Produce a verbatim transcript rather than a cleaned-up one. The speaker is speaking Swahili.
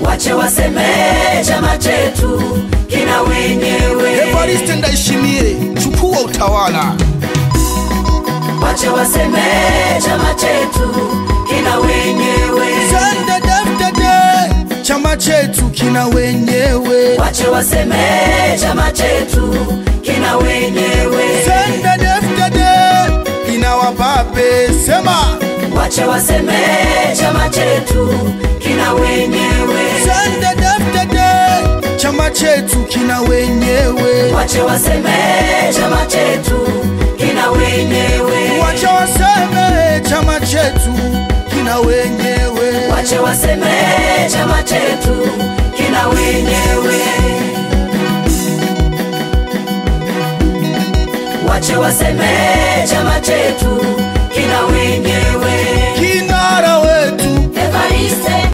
wache waseme chama chetu kina wenyewe. Evariste Ndayishimiye, chukua utawala. Wache waseme chama chetu kina wenyewe. Sende David, chama chetu kina wenyewe. Wache waseme chama chetu kina wenyewe. Sende David, ina wababe sema. Wache waseme chama chetu kina wenyewe. Sende David, chama chetu kina wenyewe. Wache waseme chama chetu kina wenyewe. Wache waseme chama chetu kina wenyewe. Wache waseme chama chetu kina wenyewe. Wache waseme chama chetu kina wenyewe. Kinara wetu